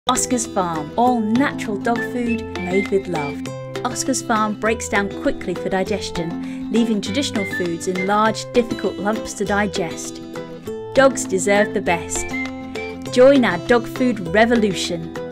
Oscar's Farm, all natural dog food made with love. Oscar's Farm breaks down quickly for digestion, leaving traditional foods in large, difficult lumps to digest. Dogs deserve the best. Join our dog food revolution.